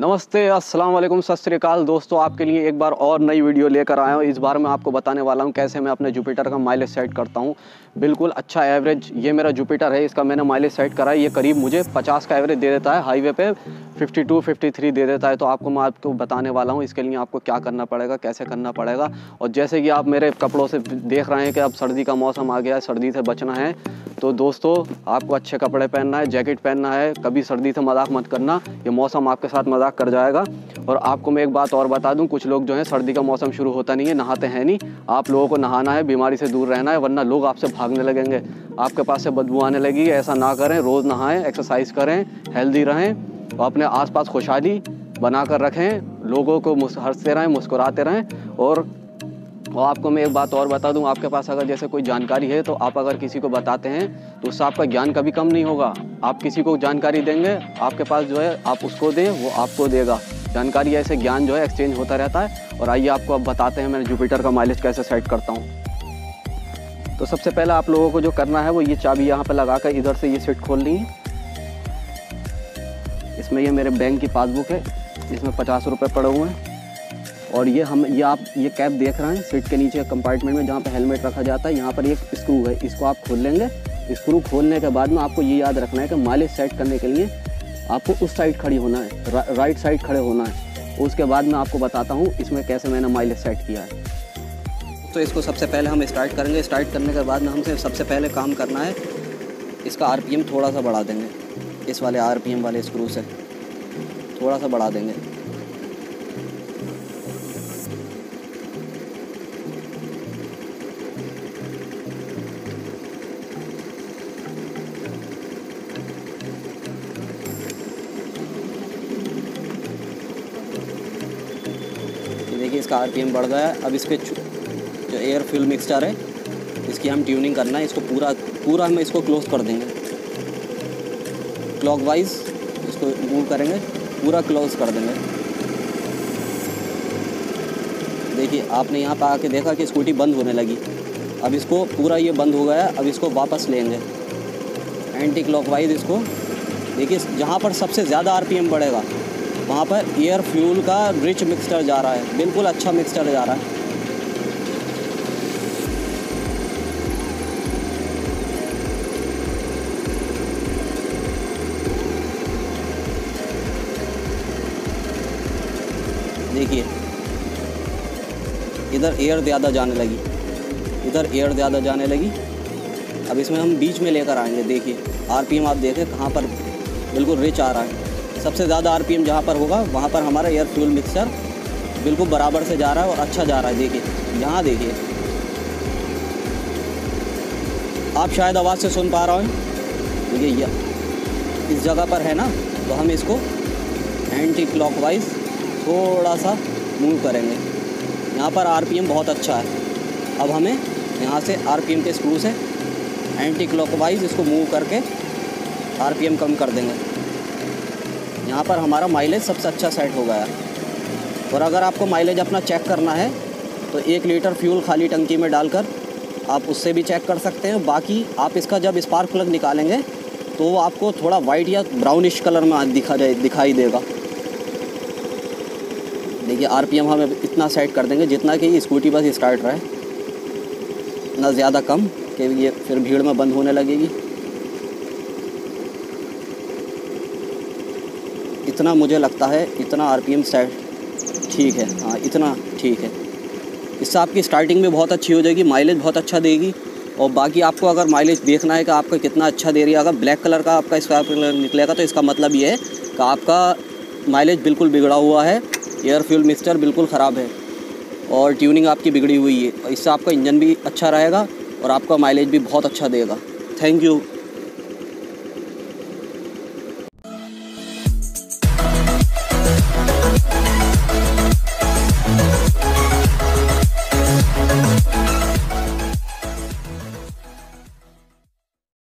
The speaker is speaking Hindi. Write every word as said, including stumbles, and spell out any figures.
नमस्ते, अस्सलाम वालेकुम, सत श्री अकाल दोस्तों। आपके लिए एक बार और नई वीडियो लेकर आया हूँ। इस बार मैं आपको बताने वाला हूँ कैसे मैं अपने जुपिटर का माइलेज सेट करता हूँ। बिल्कुल अच्छा एवरेज ये मेरा जुपिटर है, इसका मैंने माइलेज सेट करा है। ये करीब मुझे पचास का एवरेज दे देता है, हाईवे पे बावन, तिरेपन दे देता है। तो आपको मैं आपको बताने वाला हूँ इसके लिए आपको क्या करना पड़ेगा, कैसे करना पड़ेगा। और जैसे कि आप मेरे कपड़ों से देख रहे हैं कि अब सर्दी का मौसम आ गया है, सर्दी से बचना है। तो दोस्तों आपको अच्छे कपड़े पहनना है, जैकेट पहनना है, कभी सर्दी से मजाक मत करना, ये मौसम आपके साथ मजाक कर जाएगा। और आपको मैं एक बात और बता दूं, कुछ लोग जो हैं सर्दी का मौसम शुरू होता नहीं है नहाते हैं नहीं। आप लोगों को नहाना है, बीमारी से दूर रहना है, वरना लोग आपसे भागने लगेंगे, आपके पास से बदबू आने लगेगी। ऐसा ना करें, रोज़ नहाएं, एक्सरसाइज करें, हेल्दी रहें और अपने आसपास खुशहाली बना कर रखें। लोगों को हंसते रहें, मुस्कुराते रहें। और और आपको मैं एक बात और बता दूं, आपके पास अगर जैसे कोई जानकारी है तो आप अगर किसी को बताते हैं तो उससे आपका ज्ञान कभी कम नहीं होगा। आप किसी को जानकारी देंगे, आपके पास जो है आप उसको दें, वो आपको देगा। जानकारी ऐसे ज्ञान जो है एक्सचेंज होता रहता है। और आइए आपको अब बताते हैं मैं जुपिटर का माइलेज कैसे सेट करता हूँ। तो सबसे पहले आप लोगों को जो करना है वो ये चाबी यहाँ पर लगा कर इधर से ये सीट खोलनी है। इसमें ये मेरे बैंक की पासबुक है, इसमें पचास रुपये पड़े हुए हैं। और ये हम ये आप ये कैप देख रहे हैं सीट के नीचे कंपार्टमेंट में जहाँ पे हेलमेट रखा जाता है, यहाँ पर एक स्क्रू है, इसको आप खोल लेंगे। स्क्रू खोलने के बाद में आपको ये याद रखना है कि माइलेज सेट करने के लिए आपको उस साइड खड़ी होना है, रा, राइट साइड खड़े होना है। उसके बाद मैं आपको बताता हूँ इसमें कैसे मैंने माइलेज सेट किया है। तो इसको सबसे पहले हम स्टार्ट करेंगे। स्टार्ट करने के बाद में हमसे सबसे पहले काम करना है, इसका आर पी एम थोड़ा सा बढ़ा देंगे। इस वाले आर पी एम वाले स्क्रू से थोड़ा सा बढ़ा देंगे। देखिए इसका आर पी एम बढ़ गया है। अब इसके जो एयर फ्यूल मिक्सचर है इसकी हम ट्यूनिंग करना है। इसको पूरा पूरा हम इसको क्लोज कर देंगे, क्लॉकवाइज इसको मूव करेंगे, पूरा क्लोज कर देंगे। देखिए आपने यहाँ पर आके देखा कि स्कूटी बंद होने लगी। अब इसको पूरा ये बंद हो गया है, अब इसको वापस लेंगे एंटी क्लॉकवाइज। इसको देखिए जहाँ पर सबसे ज़्यादा आर पी एम बढ़ेगा वहाँ पर एयर फ्यूल का रिच मिक्सचर जा रहा है, बिल्कुल अच्छा मिक्सचर जा रहा है। देखिए इधर एयर ज़्यादा जाने लगी, इधर एयर ज़्यादा जाने लगी। अब इसमें हम बीच में लेकर आएंगे। देखिए आरपीएम आप देखें कहाँ पर बिल्कुल रिच आ रहा है। सबसे ज़्यादा आरपीएम जहाँ पर होगा वहाँ पर हमारा एयर फ्यूल मिक्सचर बिल्कुल बराबर से जा रहा है और अच्छा जा रहा है। देखिए यहाँ देखिए आप शायद आवाज़ से सुन पा रहे हो। देखिए ये इस जगह पर है ना, तो हम इसको एंटी क्लॉकवाइज थोड़ा सा मूव करेंगे। यहाँ पर आरपीएम बहुत अच्छा है। अब हमें यहाँ से आरपीएम के स्क्रू से एंटी क्लॉकवाइज इसको मूव करके आरपीएम कम कर देंगे। यहाँ पर हमारा माइलेज सबसे अच्छा सेट हो गया। और अगर आपको माइलेज अपना चेक करना है तो एक लीटर फ्यूल खाली टंकी में डालकर आप उससे भी चेक कर सकते हैं। बाकी आप इसका जब स्पार्क प्लग निकालेंगे तो वो आपको थोड़ा वाइट या ब्राउनिश कलर में दिखा जाए दिखाई देगा। देखिए आरपीएम हम इतना सेट कर देंगे जितना कि स्कूटी बस स्टार्ट रहे, ना ज़्यादा कम कि ये फिर भीड़ में बंद होने लगेगी। इतना मुझे लगता है, इतना आरपीएम सेट ठीक है। हाँ इतना ठीक है। इससे आपकी स्टार्टिंग में बहुत अच्छी हो जाएगी, माइलेज बहुत अच्छा देगी। और बाकी आपको अगर माइलेज देखना है कि आपका कितना अच्छा दे रही है, अगर ब्लैक कलर का आपका स्पार्क प्लग निकलेगा तो इसका मतलब ये है कि आपका माइलेज बिल्कुल बिगड़ा हुआ है, एयर फ्यूल मिक्सचर बिल्कुल ख़राब है और ट्यूनिंग आपकी बिगड़ी हुई है। इससे आपका इंजन भी अच्छा रहेगा और आपका माइलेज भी बहुत अच्छा देगा। Thank you.